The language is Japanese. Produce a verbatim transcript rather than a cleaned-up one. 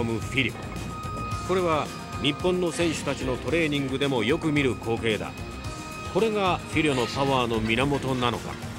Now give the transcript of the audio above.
込むフィリョ。これは日本の選手たちのトレーニングでもよく見る光景だ。これがフィリョのパワーの源なのか。